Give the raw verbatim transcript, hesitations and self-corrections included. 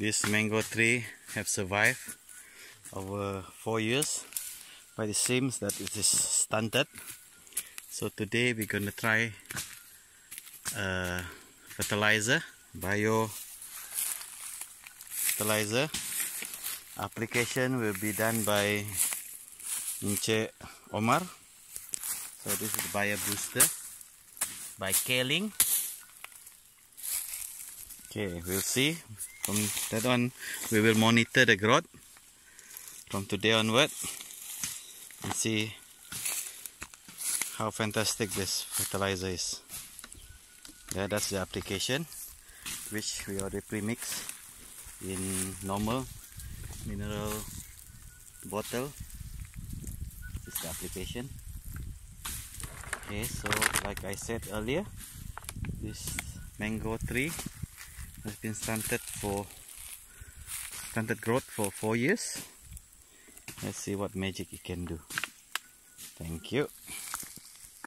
This mango tree have survived over four years, but it seems that it is stunted. So today we're gonna try uh, fertilizer, bio fertilizer. Application will be done by Encik Omar. So this is the bio booster by K-Link. Okay, we'll see. From that on, we will monitor the growth from today onward and see how fantastic this fertilizer is. Yeah, that's the application, which we already pre-mix in normal mineral bottle. This is the application. Okay, so like I said earlier, this mango tree has been stunted for stunted growth for four years. Let's see what magic it can do. Thank you.